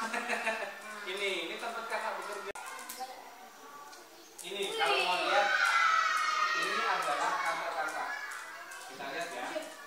Ini tempat kakak bekerja. Ini kalau mau lihat, ini adalah kantor kakak. Kita lihat ya.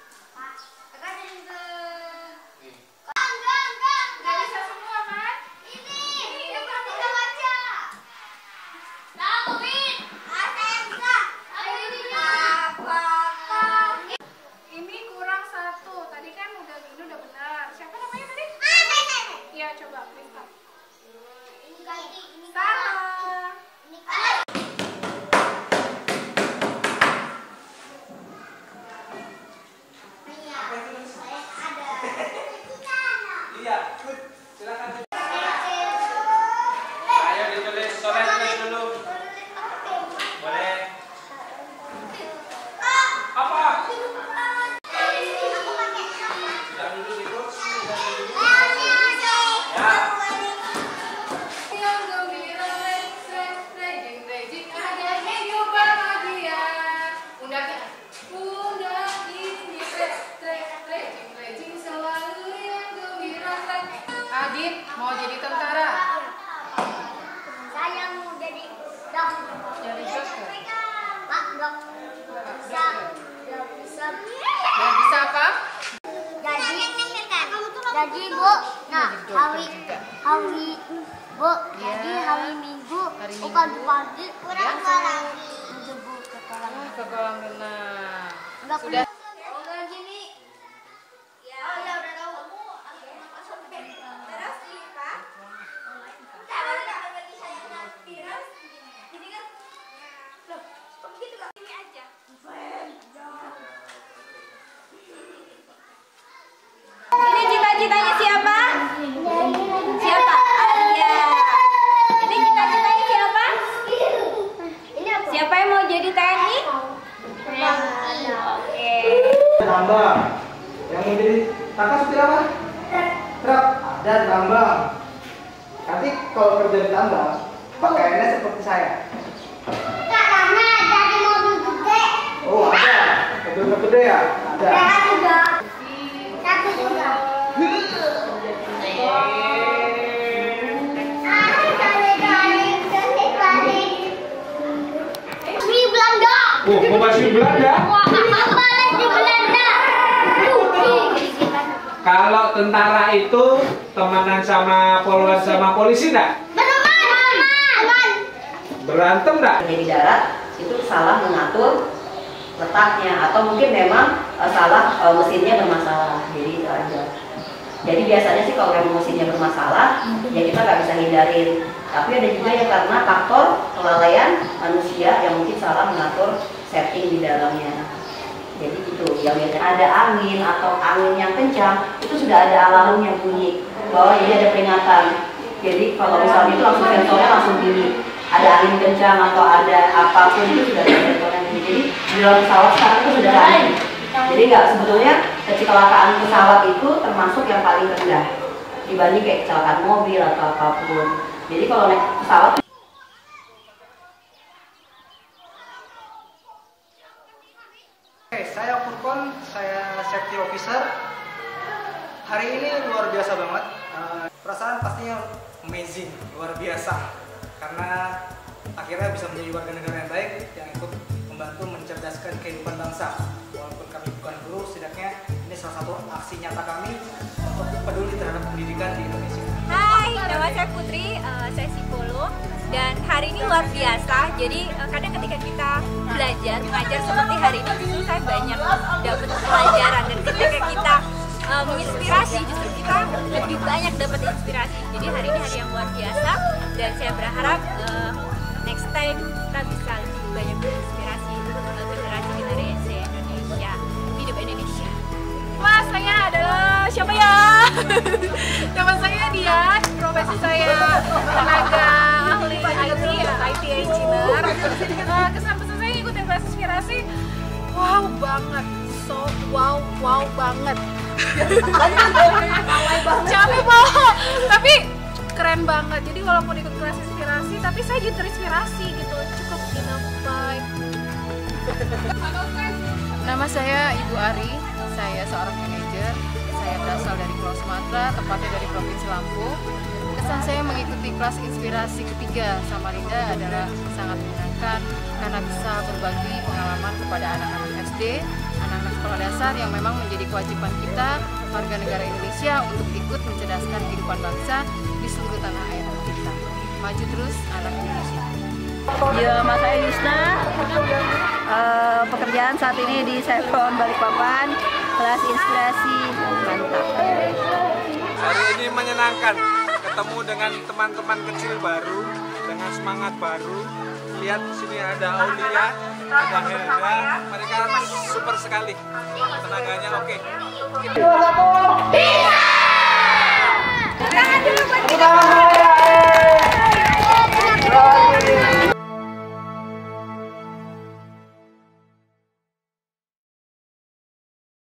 Adit mau jadi tentara. Saya mau jadi dokter. Jadi dokter. Pak dokter. Bisa. Dan bisa apa? Jadi bu, nah hari bu, jadi hari Minggu bukan pagi kurang lagi menjemput ke kolam. Ke kolam renang. Sudah. Ini cita-citanya siapa? Siapa? Arya. Ini cita-citanya siapa? Siapa yang mau jadi TNI? Oke. Tambang. Yang mau jadi kakak supir apa? Truk. Ada tambang. Nanti kalau kerja di tambang, pakaiannya seperti saya. Kak Rana jadi mobil gede. Oh ada. Mobil gede ya? Ada. Satu juga. Ini Belanda. Oh, mau masuk Belanda? Balik di Belanda. Kalau tentara itu temenan sama poluan sama polisi enggak? Berantem enggak? Di darat itu salah mengatur letaknya atau mungkin memang salah mesinnya bermasalah, jadi itu aja. Jadi biasanya sih kalau memang mesinnya bermasalah ya kita nggak bisa hindarin, tapi ada juga yang karena faktor kelalaian manusia yang mungkin salah mengatur setting di dalamnya. Jadi itu yang biasanya ada angin atau angin yang kencang itu sudah ada alarm yang bunyi bahwa ini ada peringatan. Jadi kalau misalnya itu langsung sensornya langsung bunyi, ada angin kencang atau ada apapun itu sudah ada sensornya bunyi. Jadi di dalam pesawat sekarang itu sudah ada. Jadi nggak, sebetulnya kecelakaan pesawat itu termasuk yang paling rendah dibanding kayak kecelakaan mobil atau apapun. Jadi kalau naik pesawat Saya Furkon, saya safety officer. Hari ini luar biasa banget. Perasaan pastinya amazing, luar biasa. Karena akhirnya bisa menjadi warga negara yang baik yang ikut membantu mencerdaskan kehidupan bangsa. Walaupun kami bukan guru, setidaknya ini salah satu aksi nyata kami untuk peduli terhadap pendidikan di Indonesia. Hai, nama saya Putri, saya psikolog. Dan hari ini luar biasa, jadi kadang ketika kita belajar, mengajar seperti hari ini justru saya banyak dapat pelajaran. Dan ketika kita menginspirasi, justru kita lebih banyak dapat inspirasi. Jadi hari ini hari yang luar biasa dan saya berharap next time kita bisa lebih banyak menginspirasi generasi Indonesia. Hidup Indonesia. Mas, saya adalah siapa ya? Nama saya Dian, profesi saya tenaga ahli IT engineer. Kesan-pesan saya ikutin kelas inspirasi, wow banget, so wow banget. Capek banget, tapi keren banget. Jadi walaupun ikut kelas inspirasi, tapi saya jadi terinspirasi gitu. Cukup enough, bye. Nama saya Ibu Ari, saya seorang manajer. Saya berasal dari Pulau Sumatera, tepatnya dari Provinsi Lampung. mengikuti kelas inspirasi ketiga Samarinda adalah sangat menyenangkan karena bisa berbagi pengalaman kepada anak-anak SD, anak-anak sekolah dasar yang memang menjadi kewajiban kita warga negara Indonesia untuk ikut mencerdaskan kehidupan bangsa di seluruh tanah air kita. Maju terus anak Indonesia. Ya, Mas saya Yusna. Pekerjaan saat ini di Chevron Balikpapan, kelas inspirasi mantap. Hari ini menyenangkan, ketemu dengan teman-teman kecil baru, dengan semangat baru. Lihat sini ada Aulia, ada Helda, mereka super sekali, tenaganya oke. 2, 1, bisa!